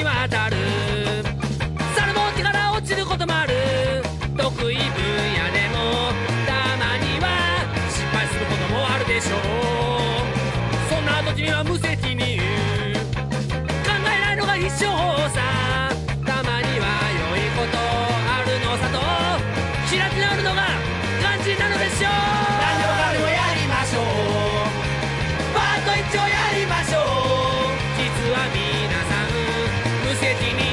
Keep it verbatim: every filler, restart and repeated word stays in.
当たる。猿の手から落ちることもある。得意分野でもたまには失敗することもあるでしょう。そんな時には無責任、考えないのが必勝法さ。たまには良いことあるのさと開き直るのが肝心なのでしょう。何でもかんでもやりましょう。パート一をやりましょう。実は皆さん無責任